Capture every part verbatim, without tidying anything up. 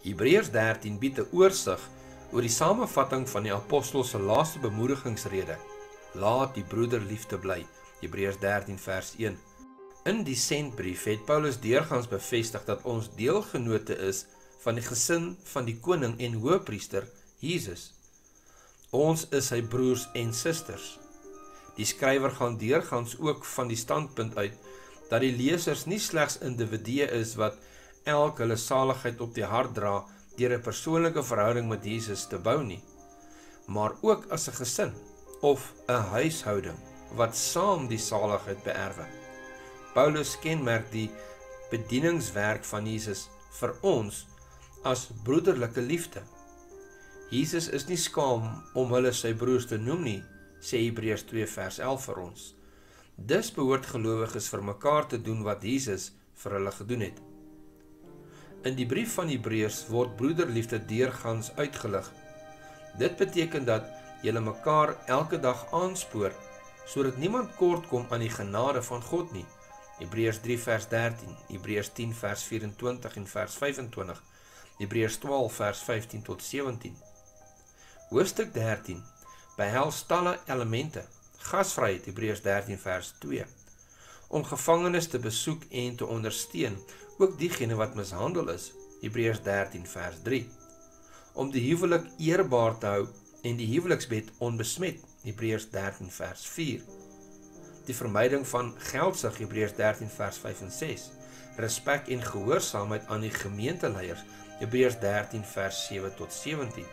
Hebreërs dertien bied 'n oorsig oor die samevatting van die apostel se laaste bemoedigingsrede. Laat die broederliefde bly. Hebreërs dertien vers een. In die sendbrief het Paulus deurgangs bevestig dat ons deelgenote is van die gesin van die koning en hoëpriester Jesus. Ons is sy broers en susters. Die skrywer gaan deurgangs ook van die standpunt uit dat die lesers nie slegs individue is wat elk hulle saligheid op die hart dra deur 'n persoonlike verhouding met Jesus te bou nie, maar ook as 'n gesin of 'n huishouding wat saam die saligheid beerwe. Paulus kenmerk die bedieningswerk van Jesus vir ons as broederlike liefde. Jesus is nie skaam om hulle sy broers te noem nie, sê Hebreërs twee vers elf vir ons. Dus behoort gelowiges vir mekaar te doen wat Jesus vir hulle gedoen het. In die brief van Hebreërs word broederliefde deurgangs uitgelig. Dit beteken dat julle mekaar elke dag aanspoor, sodat niemand kort kom aan die genade van God nie. Hebreërs drie vers dertien, Hebreërs tien vers vyf-en-twintig en vers vyf en twintig, Hebreërs twaalf vers vyftien tot sewentien. Hoofstuk dertien behels talle elemente. Gasvryheid, Hebreërs dertien vers twee. Om gevangenes te besoek en te ondersteun, ook diegene wat mishandel is, Hebreërs dertien vers drie. Om die huwelik eerbaar te hou en die huweliksbed onbesmet, Hebreërs dertien vers vier. Die vermyding van geldsug, Hebreërs dertien vers vyf en ses. Respek en gehoorsaamheid aan die gemeenteleiers, Hebreërs dertien vers sewe tot sewentien.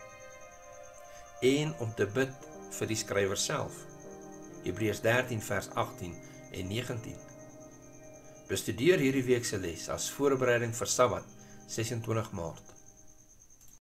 En om te bid vir die skrywer self, Hebreërs dertien vers agttien en negentien. Bestudeer hierdie week se les as voorbereiding vir Sabbat, ses en twintig Maart.